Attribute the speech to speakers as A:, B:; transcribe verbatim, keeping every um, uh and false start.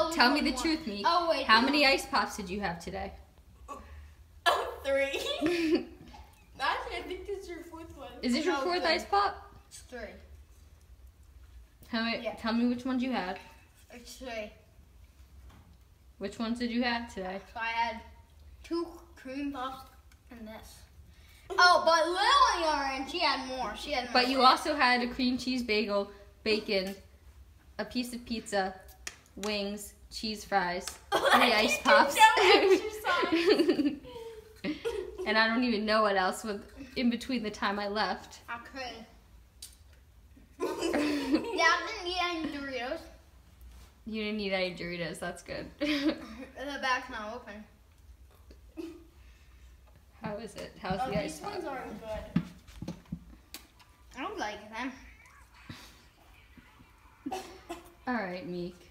A: Oh,
B: Tell me
A: one
B: the
A: more.
B: truth, Meek.
A: Oh, wait.
B: How many ice pops did you have today?
C: Three. Actually, I think this is your fourth one.
B: Is this your
A: No,
B: fourth
A: three.
B: ice pop?
A: It's three.
B: Tell me,
A: Yeah.
B: tell me which ones you had.
A: It's three.
B: Which ones did you have today?
A: So I had two cream puffs and this. Oh, but Lily Orange, she had more. She had more.
B: But you also had a cream cheese bagel, bacon, a piece of pizza, wings, cheese fries, three ice pops.
C: No exercise.
B: And I don't even know what else was in between the time I left.
A: Okay. Yeah, I didn't eat any Doritos.
B: You didn't eat any Doritos, that's good.
A: The bag's not open.
B: How is it? How's
C: Oh,
B: the ice
C: these
B: pop?
C: ones aren't good.
A: I don't like them.
B: Alright, Meek.